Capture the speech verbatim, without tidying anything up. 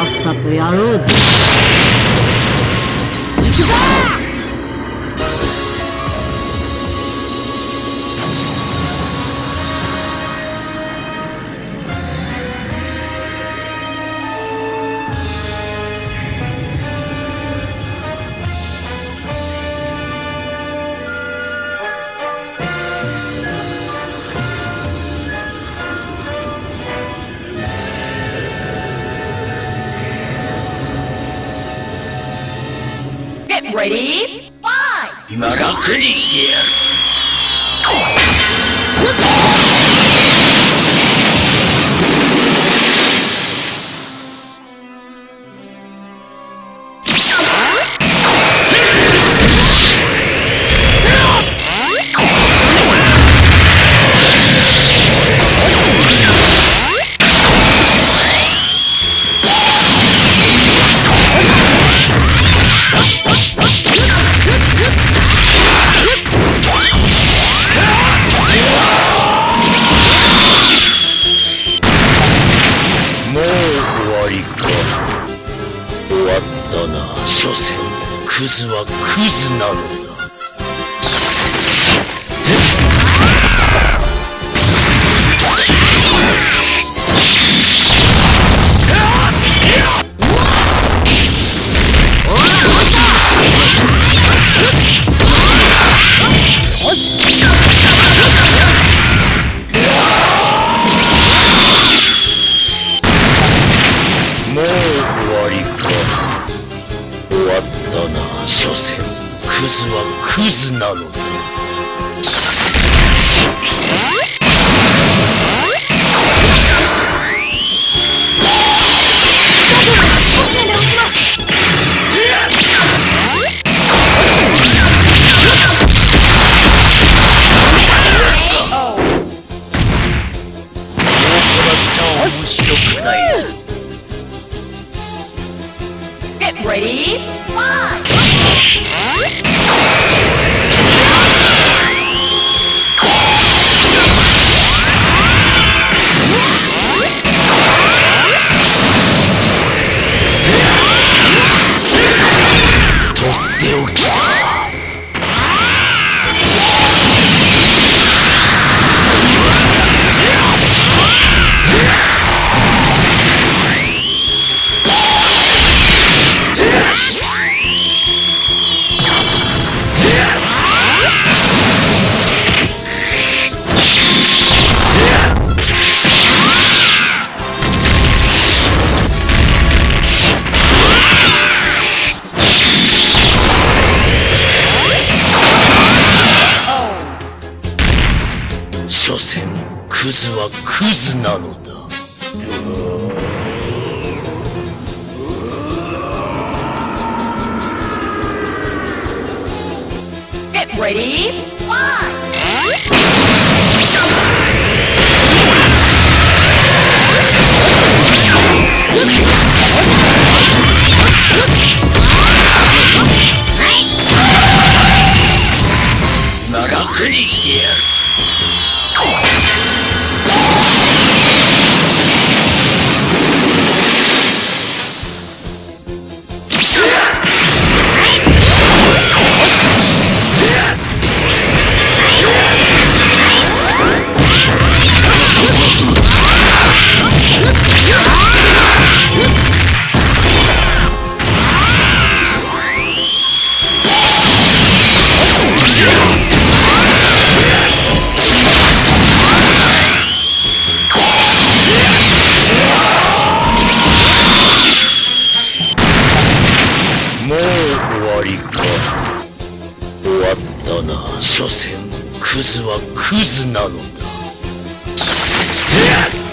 っさとやろうぜ。行くぞ。 Ready? Five! 今楽にしてやる。所詮クズはクズなのだ。もう終わりか。終わったな。所詮クズはクズなのだ。そうこなくちゃ面白くない。 Get ready? Five! とっておきだ。所詮クズはクズなのだ。 Get ready? Five! 今楽にしてやる。もう終わりか。終わったな。所詮クズはクズなのだ。